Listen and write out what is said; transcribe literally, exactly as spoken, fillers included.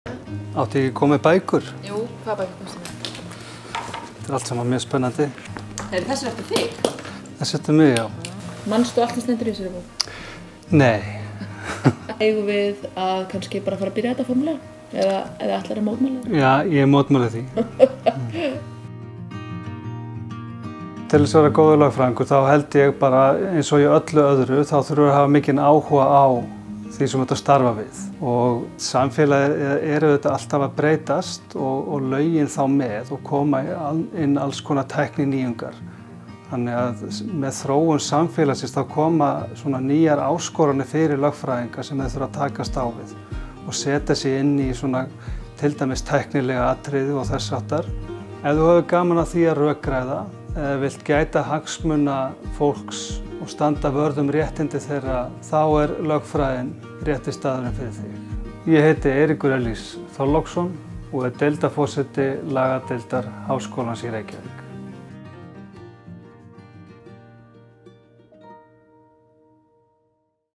Átti ekki komið bækur? Jú, hvað bækur komstu með? Þetta er allt saman mjög spennandi. Er þessi eftir þig? Þessi eftir mig, já. Manstu allt sem stendur í þessari bók? Nei. Eigum við að kannski bara fara að byrja þetta formulega? Eða, eða ætlar að mótmæla? Já, ég mótmæli því. mm. Til þess að vera góður lögfræðingur þá held ég bara eins og í öllu öðru þá þurfum við að hafa mikinn áhuga á því sem þetta starfa við. Og samfélagið er auðvitað alltaf að breytast og, og lögin þá með og koma inn alls konar tækninýjungar. Þannig að með þróun samfélagsins þá koma svona nýjar áskoranir fyrir lögfræðinga sem þeir þurfa að takast á við og setja sig inn í svona til dæmis tæknilega atriði og þess háttar. Ef þú hefur gaman að því að rökræða, eða vilt gæta hagsmuna fólks og standa vörð um réttindi þeirra, þá er lögfræðin rétti staðurinn fyrir þig. Ég heiti Eiríkur Elís Þorláksson og er deildarforseti lagadeildar Háskólans í Reykjavík.